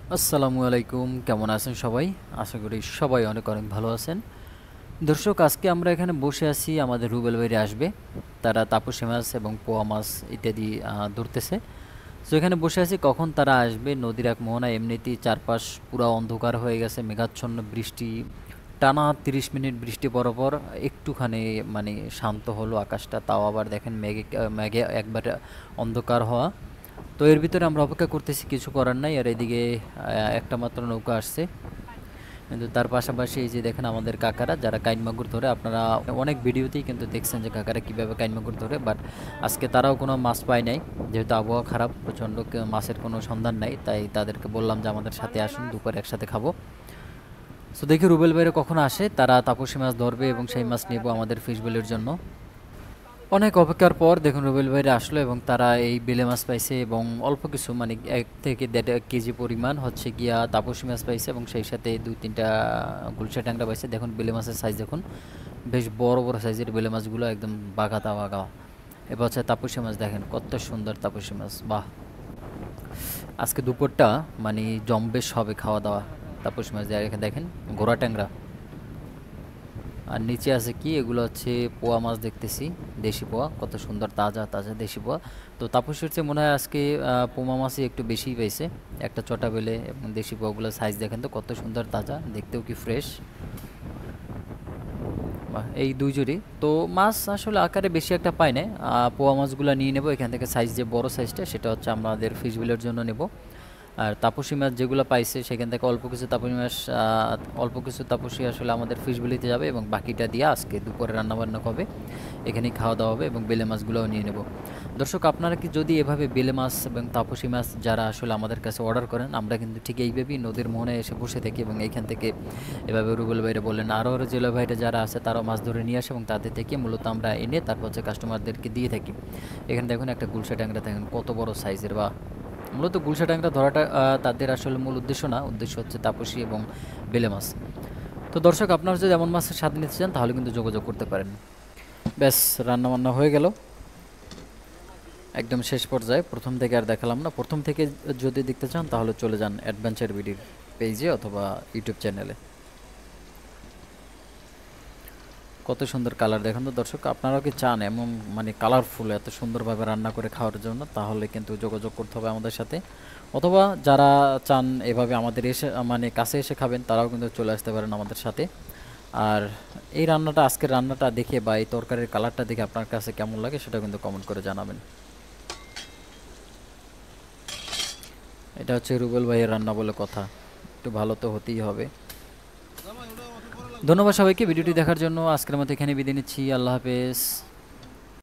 আসসালামু আলাইকুম, কেমন আছেন সবাই? আশা করি সবাই অনেক অনেক ভালো আছেন। দর্শক, আজকে আমরা এখানে বসে আছি, আমাদের রুবেল ভাইরা আসবে। তারা তাপসী মাছ এবং পোয়া মাছ ইত্যাদি ধরতেছে। তো এখানে বসে আছি, কখন তারা আসবে। নদীর এক মোহনা, এমনিতেই চারপাশ পুরো অন্ধকার হয়ে গেছে, মেঘাচ্ছন্ন বৃষ্টি। টানা 30 মিনিট বৃষ্টি পর পর একটুখানি মানে শান্ত হলো আকাশটা, তাও আবার দেখেন মেঘে মেঘে একবার অন্ধকার হওয়া। তো এর ভিতরে আমরা অপেক্ষা করতেছি, কিছু করার নাই। আর এদিকে একটা মাত্র নৌকা আসছে, কিন্তু তার পাশাপাশি এই যে দেখেন আমাদের কাকারা যারা কাইন মাগুর ধরে, আপনারা অনেক ভিডিওতেই কিন্তু দেখছেন যে কাকারা কীভাবে কাইন মাগুর ধরে। বাট আজকে তারাও কোনো মাছ পায় নাই, যেহেতু আবহাওয়া খারাপ, প্রচণ্ড মাছের কোনো সন্ধান নাই। তাই তাদেরকে বললাম যে আমাদের সাথে আসুন, দুপুরে একসাথে খাবো। সো দেখি রুবেল ভাইরা কখন আসে, তারা তাপসী মাছ ধরবে এবং সেই মাছ নেব আমাদের ফিশ বিলের জন্য। অনেক অপেক্ষার পর দেখুন রুবেল ভাইরা আসলো এবং তারা এই বেলে মাছ পাইছে এবং অল্প কিছু মানে 1 থেকে 1.5 কেজি পরিমাণ হচ্ছে গিয়া তাপসী মাছ পাইছে এবং সেই সাথে 2-3টা গুলশা ট্যাংরা পাইছে। দেখুন বেলে মাছের সাইজ দেখুন, বেশ বড় বড় সাইজের বেলে মাছগুলো, একদম বাঘাতা বাঘা। এবার হচ্ছে তাপসী মাছ, দেখেন কত সুন্দর তাপসী মাছ, বাহ! আজকে দুপুরটা মানে জম্বেশ হবে খাওয়া দাওয়া। তাপসী মাছ দিয়ে এখানে দেখেন ঘোড়া ট্যাংরা। আর নিচে আছে কি, এগুলো হচ্ছে পোয়া মাছ দেখতেছি, দেশি পোয়া, কত সুন্দর তাজা তাজা দেশি পোয়া। তো তাপসীর চেয়ে মনে হয় আজকে পোমা মাছই একটু বেশিই পাইছে, একটা চটা বেলে। এবং দেশি পোয়াগুলোর সাইজ দেখেন তো কত সুন্দর তাজা, দেখতেও কি ফ্রেশ। বাহ, এই দুই জুড়ি তো মাছ আসলে আকারে বেশি একটা পাই না। পোয়া মাছগুলো নিয়ে নেব এখান থেকে, সাইজ যে বড় সাইজটা সেটা হচ্ছে আমাদের ফিশ বিলের জন্য নেব। আর তাপসী মাছ যেগুলো পাইছে সেখান থেকে অল্প কিছু তাপসী মাছ, অল্প কিছু তাপসী আসলে আমাদের ফিশ বিলিতে যাবে এবং বাকিটা দিয়ে আজকে দুপুরে রান্নাবান্না হবে, এখানেই খাওয়া দাওয়া হবে এবং বেলে মাছগুলোও নিয়ে নেব। দর্শক, আপনারা কি যদি এভাবে বেলে মাছ এবং তাপসী মাছ যারা আসলে আমাদের কাছে অর্ডার করেন, আমরা কিন্তু ঠিক এইভাবেই নদীর মোহনায় এসে বসে থাকি এবং এইখান থেকে এভাবে রুবেল ভাইরা বললেন আরও আরও জেলা ভাইরা যারা আছে তারাও মাছ ধরে নিয়ে আসে এবং তাদের থেকে মূলত আমরা এনে তারপর হচ্ছে কাস্টমারদেরকে দিয়ে থাকি। এখানে দেখুন একটা গুলশা ট্যাংরা, দেখেন কত বড় সাইজের। বা মূলত গুলশা ট্যাংরা ধরাটা তাদের আসলে মূল উদ্দেশ্য না, উদ্দেশ্য হচ্ছে তাপসী এবং বেলে মাছ। তো দর্শক, আপনারা যদি এমন মাছের স্বাদ নিতে চান তাহলে কিন্তু যোগাযোগ করতে পারেন। ব্যাস, রান্না বান্না হয়ে গেল একদম শেষ পর্যায়ে। প্রথম থেকে আর দেখালাম না, প্রথম থেকে যদি দেখতে চান তাহলে চলে যান অ্যাডভেঞ্চার বিডির পেজে অথবা ইউটিউব চ্যানেলে। কত সুন্দর কালার দেখুন তো দর্শক, আপনারাও কি চান এমন মানে কালারফুল এত সুন্দরভাবে রান্না করে খাওয়ার জন্য, তাহলে কিন্তু যোগাযোগ করতে হবে আমাদের সাথে। অথবা যারা চান এভাবে আমাদের এসে মানে কাছে এসে খাবেন, তারাও কিন্তু চলে আসতে পারেন আমাদের সাথে। আর এই রান্নাটা, আজকের রান্নাটা দেখে বা এই তরকারির কালারটা দেখে আপনার কাছে কেমন লাগে সেটা কিন্তু কমেন্ট করে জানাবেন। এটা হচ্ছে রুবেল ভাইয়ের রান্না বলে কথা, একটু ভালো তো হতেই হবে। ধন্যবাদ সবাইকে ভিডিওটি দেখার জন্য। আজকের মতো এখানে বিদায় নিচ্ছি, আল্লাহ হাফেজ।